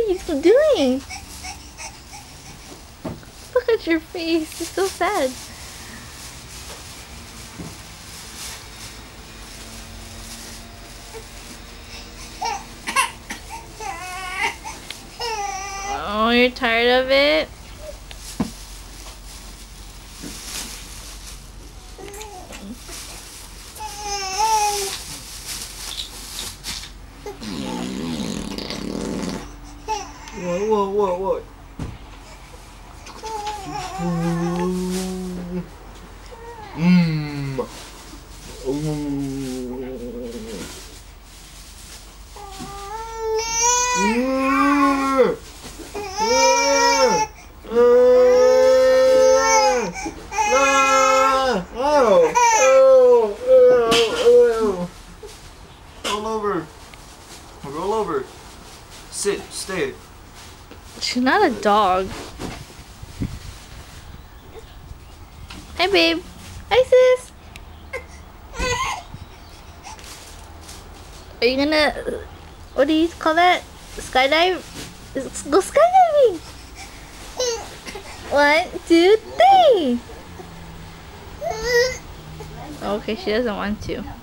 are you doing? Look at your face. It's so sad. Oh, you're tired of it? What? Roll over. Sit, stay. She's not a dog. Hi, babe. Hi, sis. Are you gonna, what do you call that? Skydive? Go skydiving. 1, 2, 3. Okay, she doesn't want to.